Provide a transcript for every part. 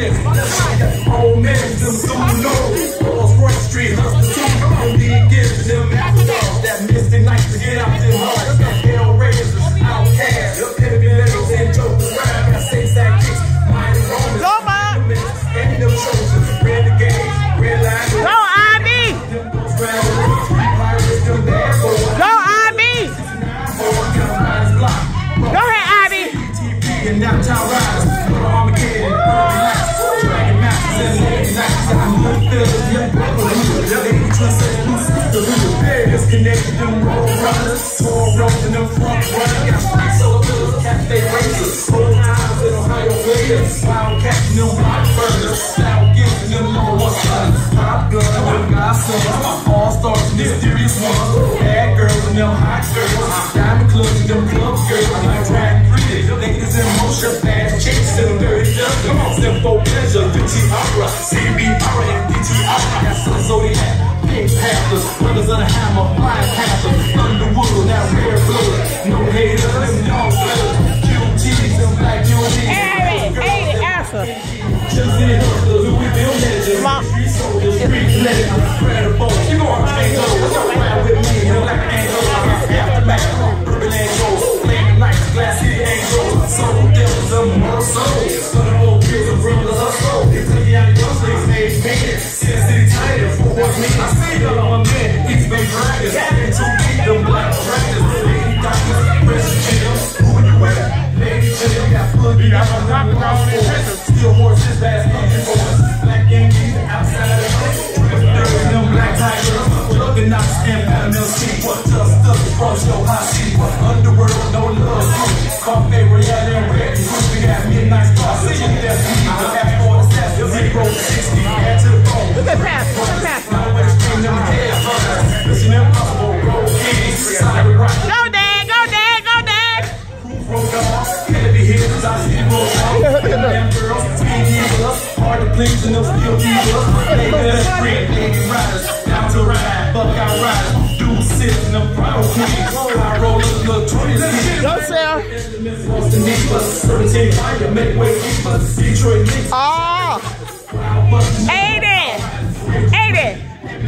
Old man, them soon know. Balls, Roy Street, hustle too. Don't need gifts to them afterdogs. That mystic night to get out them hearts. Hell raisers, outcasts, heavy levels and jokers. Got six-sack kicks, mighty Romans. Go, man. And them chosen. Renegade, red line. Go, IB. Go, IB. Go ahead, IB. And downtown riders, Armageddon, early nights, dragging matches and late nights. I'm good feelings, yeah, lady trust and loose. The little bears connected them road runners, tall roads and them front runners. Got street solar killers, cafe racers, old times in Ohio players, wildcats and them block burners, style gifts and them number one sons, pop gun and them godsons, all stars and mysterious ones, bad girls and them hot girls, diamond clubs and them club girls, drag pretty ladies in motion, fast chicks and dirty dozens, simple pleasure, duty opera, CBR and DTR. Got some Zodiac, Pink Panthers, brothers of the hammer, Flying Panthers, Underwood, that rare blood, no haters, them young blood, QTs, them black UNDs. Hey, the answer. Just in hustlers, who we build legends, street soldiers, street legends, incredible. You know I'm ain't low, ride with me, you like an angel, aftermath, urban angels, flaming lights, glass city angels, soul devils, immortal souls, son of old kills and brothers of soul. They took me out of young slaves, made man, Sin City tighter, for what me, I see y'all on my man, East Bay Dragons, and to beat them black dragons, lady doctors, prison jails, who you with? Lady jail, got foot, got my rock around in prison, still horses, fast country boys, black Yankees, outside of the drifters, them black tigers, looking out, and Panama City, what does stuff across your high city, underworld, no love, coffee, reality, and red, we got midnight stars, see you there, the half for the stats, 0 to 60, add to the bone, Look at pass, look at pass. now when it's streaming them head, listen, impossible, bro, kings, solid rock, Go, Dad, go, Dad, go, Dad. road dogs, heavy hitters, I see road dogs, them girls, speed healers, hard to please and them steel dealers, they better sprint, lady riders, down to ride, buck-out riders, do sits and them proud queens, high rollers, look 20 feet. Go, Sarah. Boston Divas, 17 fire, make way keepers, Detroit Knicks, Oh, 80. 80.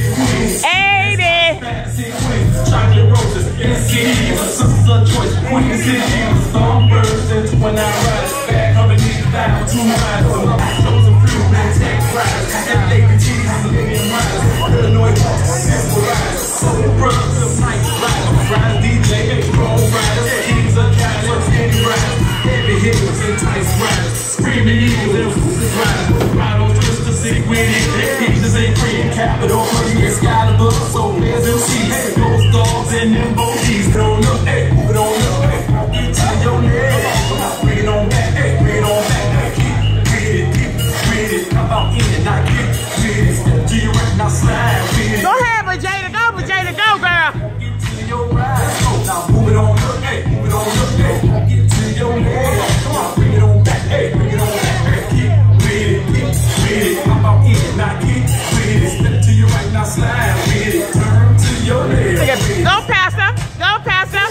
80. fantasy queens, chocolate roses, NCDs, sisters of choice, queen city, stormbirds and 29 riders, bad company, down 2 riders, chosen few, man, tech riders, LAPTs, Millennium riders, Illinois Hawks, Simple riders, Soul Brothers, Night riders, riders, DJ, Roll riders, Kings of Cadillacs, Candy riders, heavy hitters and Tice riders, Screaming Eagles and Ruthless riders, ride on Twister, sick with it, Peaches and Cream, Capital, Money, Excalibur, Soul Bears and Seas, Ghost Dogs and them Bodies, don't look, hey, move it on up, hey, walk into your leg, bring it on back, hey, bring it on back, hey, keep with it, how about in it, not get with it, step to your right, now slide with it. Go ahead, Vajayda, go, girl. Walk into your ride, now move it on up, hey, move it on up, hey, walk into your leg, come on, bring it on back, hey, bring it on back, hey, keep with it, how about in it, not get with it, step to your right, now slide with it, turn to your left. Go, Pastor. Go, Pastor.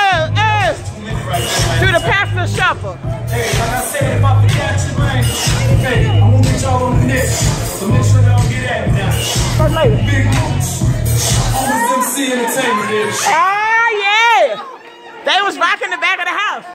Do the Pastor shuffle. Hey, like I said, if I forgot you, man, hey, I'm gonna get y'all on the next, so make sure they don't get at me now. First lady. Big Mooch, always MC Entertainment, there. Oh, yeah. They was rocking the back of the house.